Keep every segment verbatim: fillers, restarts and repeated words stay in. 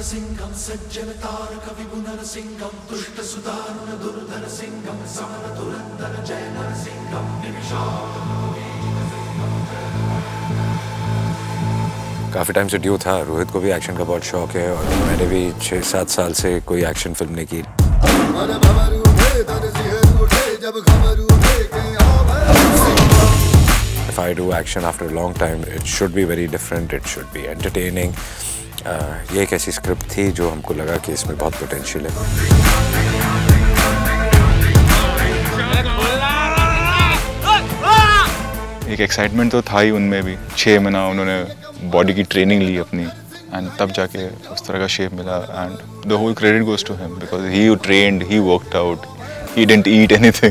सिंहम सज्जन तारक विभु नरसिंहम दुष्ट सुदारुण दुर्धर सिंहम समर धुरंधर जय नरसिंहम काफ़ी टाइम से ड्यू था। रोहित को भी एक्शन का बहुत शौक है और मैंने भी छः सात साल से कोई एक्शन फिल्म नहीं की। If I do action after a long time, it should be very different. It should be entertaining. Uh, ये एक ऐसी स्क्रिप्ट थी जो हमको लगा कि इसमें बहुत पोटेंशियल है। एक एक्साइटमेंट तो था ही उनमें भी। छः महीना उन्होंने बॉडी की ट्रेनिंग ली अपनी एंड तब जाके उस तरह का शेप मिला and the whole credit goes to him because he trained, he worked out, he didn't eat anything.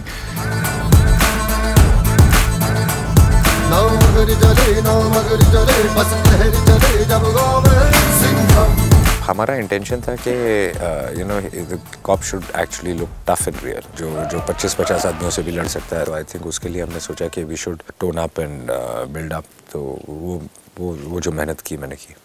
हमारा इंटेंशन था कि you know cop should actually look tough in real, जो जो पच्चीस पचास आदमियों से भी लड़ सकता है। तो आई थिंक उसके लिए हमने सोचा कि we should tone up and build up. तो वो वो वो जो मेहनत की मैंने की।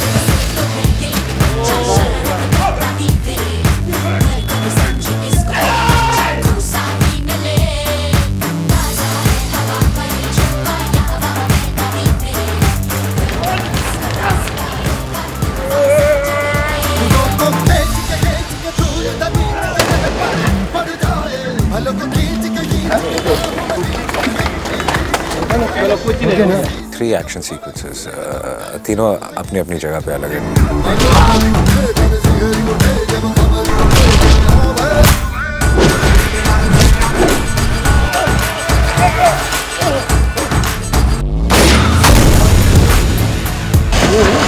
थ्री एक्शन सीक्वेंसेस, तीनों अपनी अपनी जगह पे अलग है।